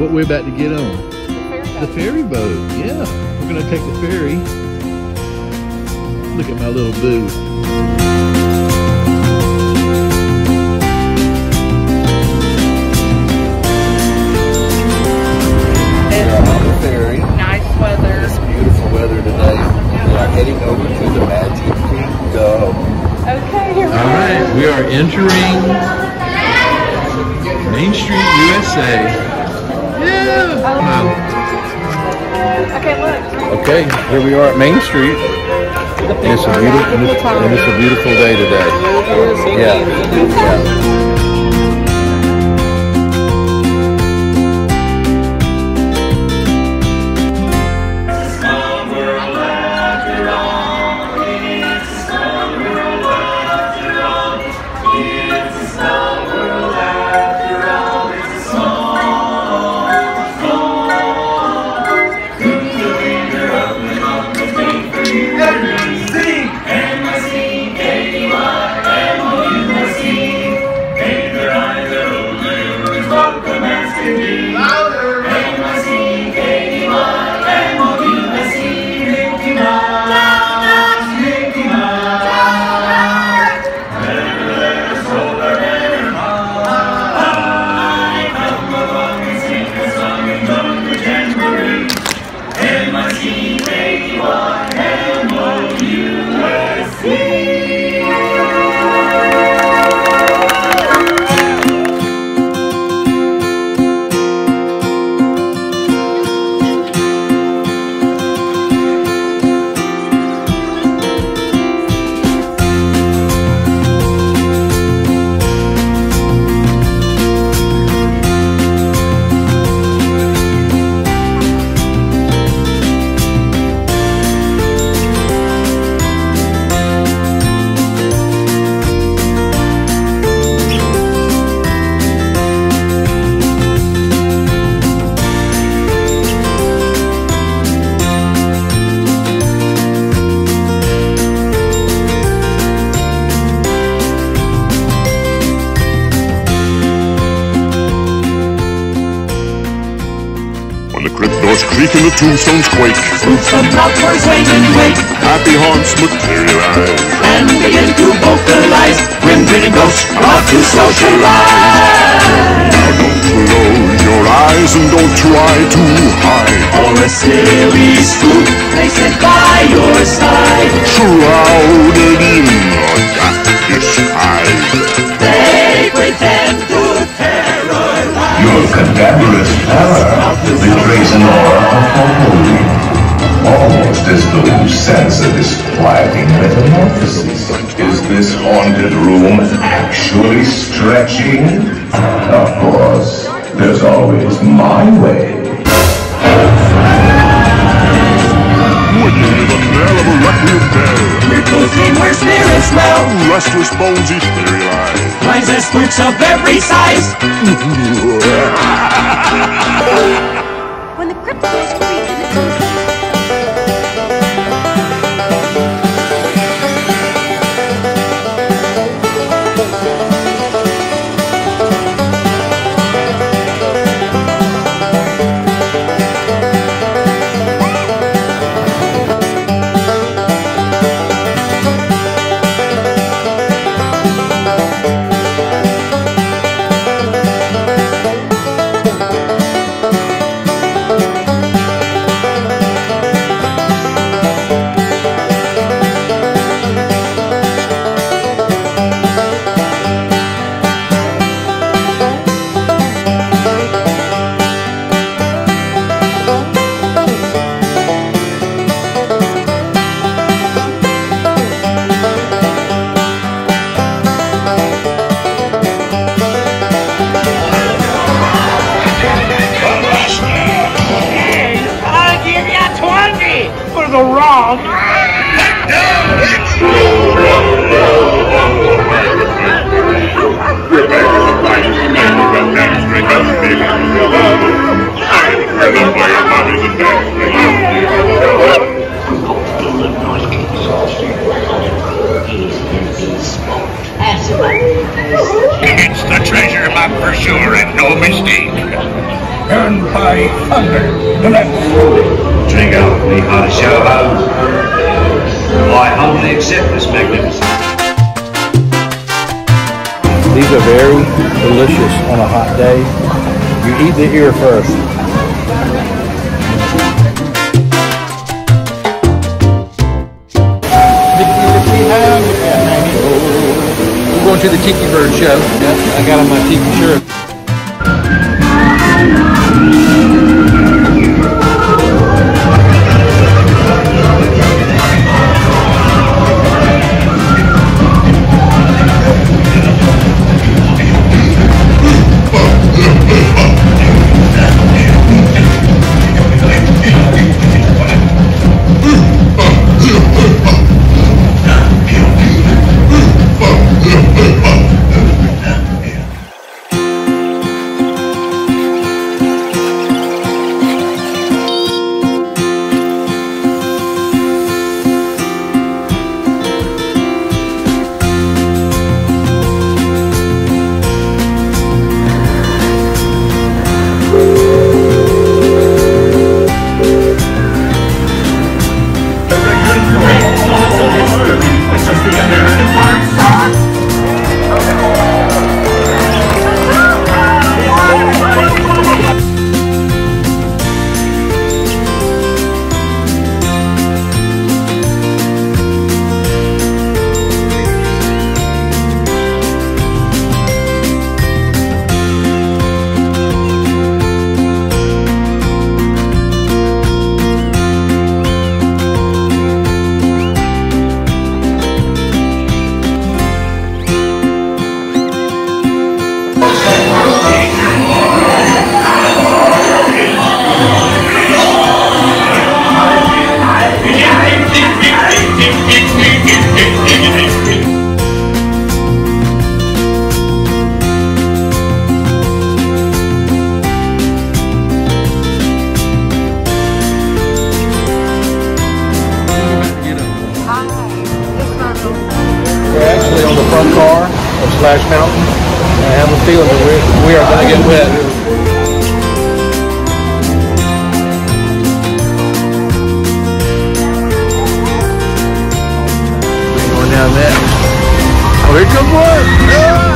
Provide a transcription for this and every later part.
what we're about to get on? The ferry boat. Yeah, we're gonna take the ferry. Look at my little boo. Nice weather. It's beautiful weather today. We are heading over to the Magic Kingdom. Okay, here we go. All right, we are entering Main Street, USA. Yeah. Okay, look. Okay, here we are at Main Street. And it's a beautiful day today. Yeah. Creak and the tombstones quake. Groups of doctors wait and wait. Happy haunts materialize And begin to vocalize. Grim grinning ghosts about to socialize. Now don't close your eyes and don't try to hide. Or a silly spook, they sit by your side. Shrouded in a dark disguise. They pretend to terrorize. Your cadaverous power betrays an aura of unholy, almost as though you sense a disquieting metamorphosis. Is this haunted room actually stretching? Of course, there's always my way. When you hear the knell of a requiem bell, We're closing where spirits dwell. restless bones etherealize. Finds us spooks of every size. When the crypt doors creak and the tombstones It's the treasure map for sure and no mistake. and by thunder, Drink out with me, hearty show ho. I humbly accept this magnificent. These are very delicious on a hot day. You eat the ear first. We're going to the Tiki Bird show. Yep, I got on my Tiki shirt. On the front car of Splash Mountain. I have a feeling that we are going to get wet. Going down there. Oh, here comes one! Ah!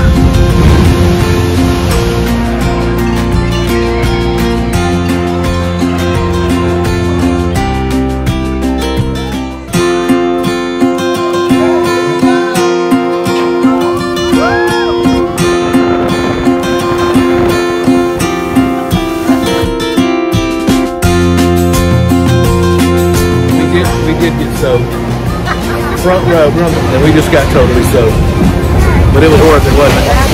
We did get soaked. Front row, and we just got totally soaked. But it was worth it, wasn't it?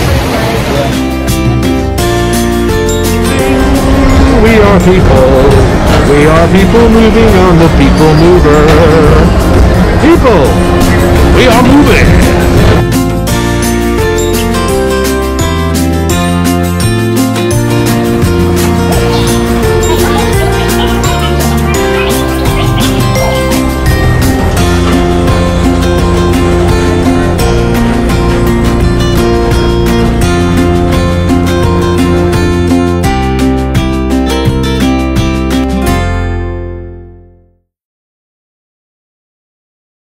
We are people moving on the people mover.